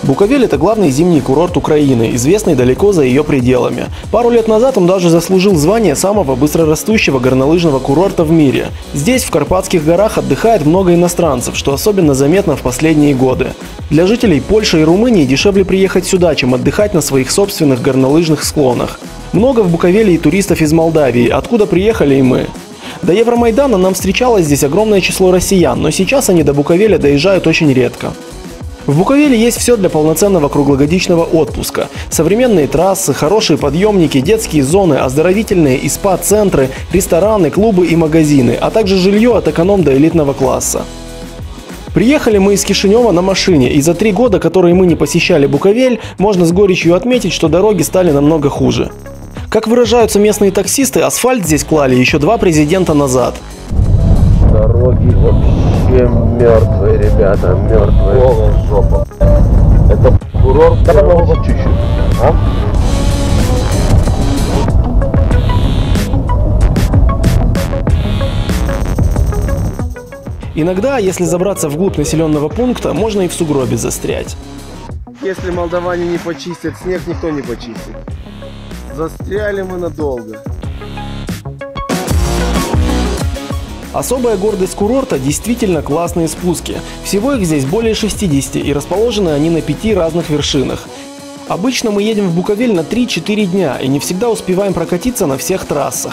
Буковель – это главный зимний курорт Украины, известный далеко за ее пределами. Пару лет назад он даже заслужил звание самого быстрорастущего горнолыжного курорта в мире. Здесь, в Карпатских горах, отдыхает много иностранцев, что особенно заметно в последние годы. Для жителей Польши и Румынии дешевле приехать сюда, чем отдыхать на своих собственных горнолыжных склонах. Много в Буковеле и туристов из Молдавии, откуда приехали и мы. До Евромайдана нам встречалось здесь огромное число россиян, но сейчас они до Буковеля доезжают очень редко. В Буковеле есть все для полноценного круглогодичного отпуска. Современные трассы, хорошие подъемники, детские зоны, оздоровительные и спа-центры, рестораны, клубы и магазины, а также жилье от эконом до элитного класса. Приехали мы из Кишинева на машине, и за 3 года, которые мы не посещали Буковель, можно с горечью отметить, что дороги стали намного хуже. Как выражаются местные таксисты, асфальт здесь клали еще 2 президента назад. Дороги вообще мертвые, ребята, мертвые. Полная жопа. Это курорт, чуть-чуть. А? Иногда, если забраться вглубь населенного пункта, можно и в сугробе застрять. Если молдаване не почистят снег, никто не почистит. Застряли мы надолго. Особая гордость курорта – действительно классные спуски. Всего их здесь более 60, и расположены они на 5 разных вершинах. Обычно мы едем в Буковель на 3-4 дня и не всегда успеваем прокатиться на всех трассах.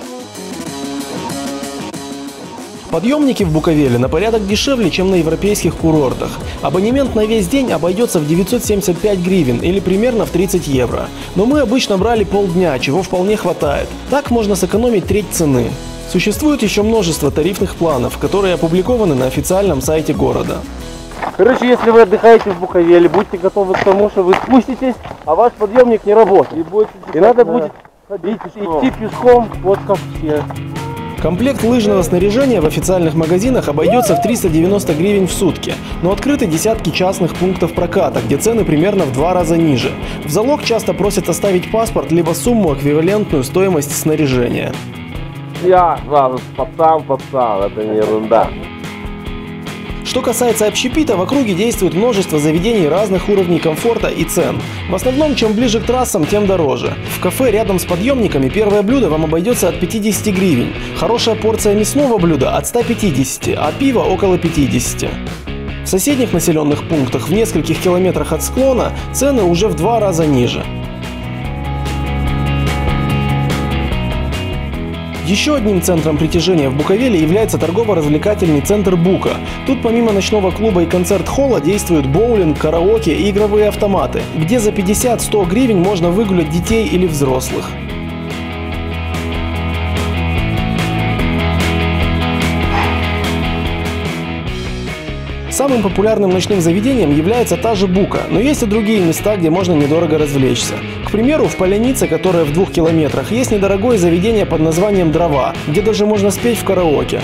Подъемники в Буковеле на порядок дешевле, чем на европейских курортах. Абонемент на весь день обойдется в 975 гривен или примерно в 30 евро. Но мы обычно брали полдня, чего вполне хватает. Так можно сэкономить треть цены. Существует еще множество тарифных планов, которые опубликованы на официальном сайте города. Короче, если вы отдыхаете в Буковеле, будьте готовы к тому, что вы спуститесь, а ваш подъемник не работает. И надо будет идти пешком, вот как все. Комплект лыжного снаряжения в официальных магазинах обойдется в 390 гривен в сутки, но открыты десятки частных пунктов проката, где цены примерно в 2 раза ниже. В залог часто просят оставить паспорт либо сумму, эквивалентную стоимости снаряжения. Я сразу пацан, это не ерунда. Что касается общепита, в округе действует множество заведений разных уровней комфорта и цен. В основном, чем ближе к трассам, тем дороже. В кафе рядом с подъемниками первое блюдо вам обойдется от 50 гривен. Хорошая порция мясного блюда от 150, а пива около 50. В соседних населенных пунктах в нескольких километрах от склона цены уже в 2 раза ниже. Еще одним центром притяжения в Буковеле является торгово-развлекательный центр «Бука». Тут помимо ночного клуба и концерт-холла действуют боулинг, караоке и игровые автоматы, где за 50-100 гривен можно выгулять детей или взрослых. Самым популярным ночным заведением является та же «Бука», но есть и другие места, где можно недорого развлечься. К примеру, в Полянице, которая в 2 километрах, есть недорогое заведение под названием «Дрова», где даже можно спеть в караоке.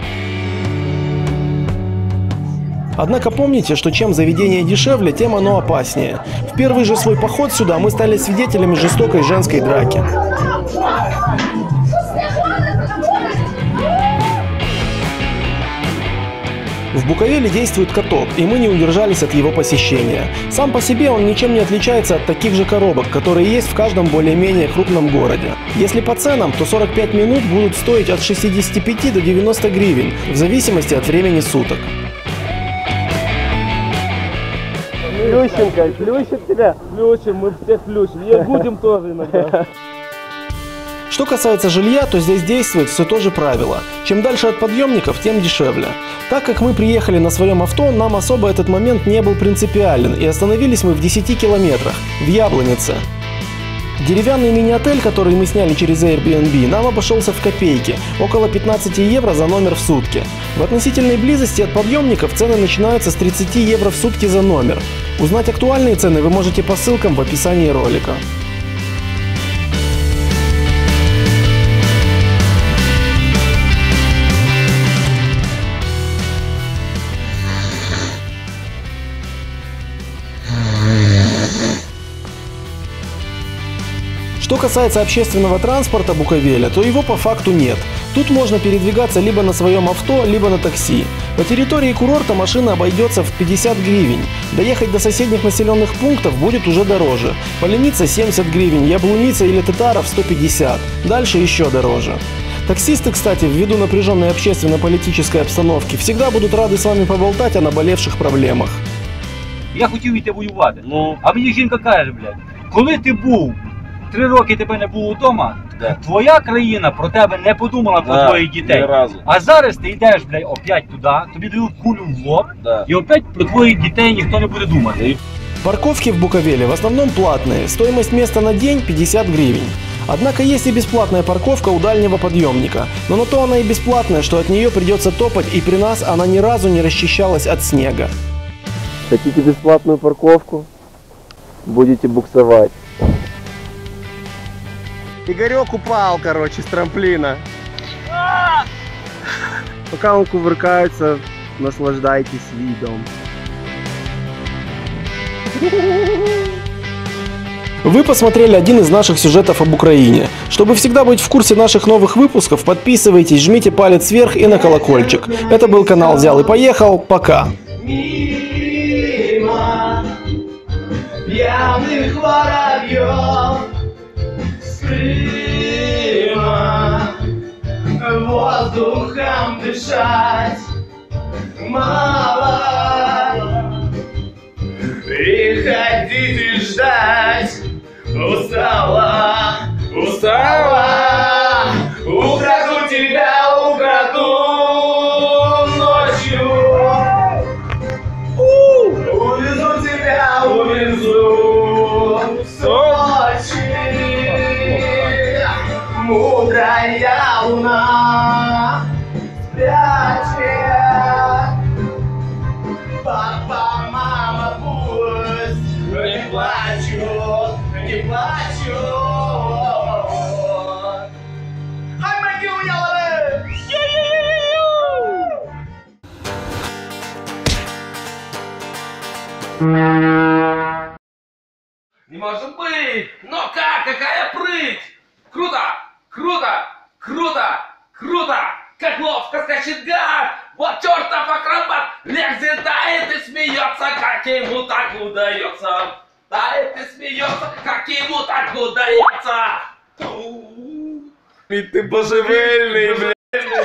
Однако помните, что чем заведение дешевле, тем оно опаснее. В первый же свой поход сюда мы стали свидетелями жестокой женской драки. В Буковеле действует каток, и мы не удержались от его посещения. Сам по себе он ничем не отличается от таких же коробок, которые есть в каждом более-менее крупном городе. Если по ценам, то 45 минут будут стоить от 65 до 90 гривен, в зависимости от времени суток. Плющенко, плющит тебя? Плющим, мы всех плющим. И будем тоже иногда. Что касается жилья, то здесь действует все то же правило. Чем дальше от подъемников, тем дешевле. Так как мы приехали на своем авто, нам особо этот момент не был принципиален, и остановились мы в 10 километрах, в Яблонице. Деревянный мини-отель, который мы сняли через Airbnb, нам обошелся в копейки, около 15 евро за номер в сутки. В относительной близости от подъемников цены начинаются с 30 евро в сутки за номер. Узнать актуальные цены вы можете по ссылкам в описании ролика. Что касается общественного транспорта Буковеля, то его по факту нет. Тут можно передвигаться либо на своем авто, либо на такси. По территории курорта машина обойдется в 50 гривен. Доехать до соседних населенных пунктов будет уже дороже. Поленица 70 гривен, Яблуница или Татаров 150. Дальше еще дороже. Таксисты, кстати, ввиду напряженной общественно-политической обстановки, всегда будут рады с вами поболтать о наболевших проблемах. Я хотів йти воювати, а мені жінка каже, блядь, коли ти був, 3 роки тебе не було вдома, твоя країна про тебе не подумала про твоїх дітей. А зараз ти йдеш, блядь, опять туди, тобі дають кулю в лоб, і опять про твоїх дітей ніхто не буде думати. Парковки в Буковеле в основном платные, стоимость места на день 50 гривен. Однако есть и бесплатная парковка у дальнего подъемника, но на то она и бесплатная, что от нее придется топать, и при нас она ни разу не расчищалась от снега. Хотите бесплатную парковку? Будете буксовать. Игорек упал, короче, с трамплина. Пока он кувыркается, наслаждайтесь видом. Вы посмотрели один из наших сюжетов об Украине. Чтобы всегда быть в курсе наших новых выпусков, подписывайтесь, жмите палец вверх и на колокольчик. Это был канал «Взял и поехал». Пока! Пьяных воробьев с Крыма, воздухом дышать мало, и ходить и ждать устала, устала. Украду тебя, украду ночью. Увезу тебя, увезу в Сочи. Мудрая луна спрячет. Папа, мама, пусть не плачут, не плачут. Ай, маги уявили! Не может быть! Но как? Какая прыть! Круто! Круто! Круто! Круто! Как ловко скачет гад! Вот чертов акробат! Лезет, и смеется, как ему так удается! Тает и смеется, как ему так удается! И ты божевельный, блядь!